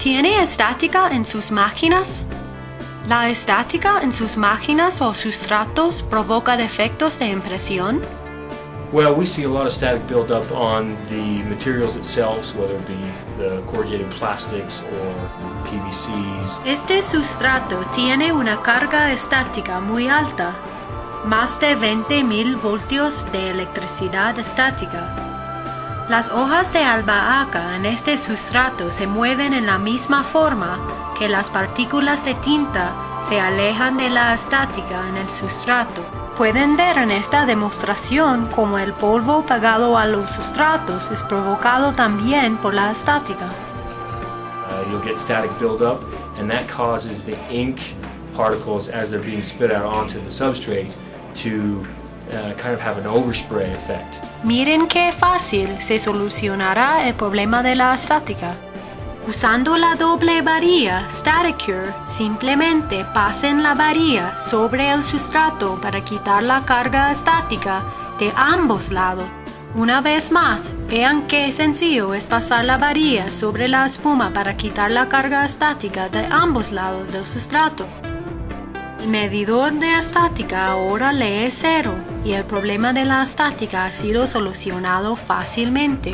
¿Tiene estática en sus máquinas? ¿La estática en sus máquinas o sustratos provoca defectos de impresión? Well, we see a lot of static buildup on the materials itself, whether it be the corrugated plastics or PVCs. Este sustrato tiene una carga estática muy alta, más de 20.000 voltios de electricidad estática. Las hojas de albahaca en este sustrato se mueven en la misma forma que las partículas de tinta se alejan de la estática en el sustrato. Pueden ver en esta demostración cómo el polvo pegado a los sustratos es provocado también por la estática. You'll get static buildup, and that causes the ink particles as they're being spit out onto the substrate to kind of have an overspray effect. Miren qué fácil se solucionará el problema de la estática. Usando la doble varilla STATICURE, simplemente pasen la varilla sobre el sustrato para quitar la carga estática de ambos lados. Una vez más, vean qué sencillo es pasar la varilla sobre la espuma para quitar la carga estática de ambos lados del sustrato. El medidor de estática ahora lee 0 y el problema de la estática ha sido solucionado fácilmente.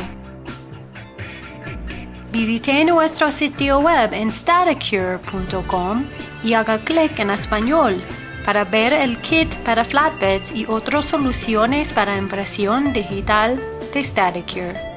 Visite nuestro sitio web en staticure.com y haga clic en español para ver el kit para flatbeds y otras soluciones para impresión digital de STATICURE.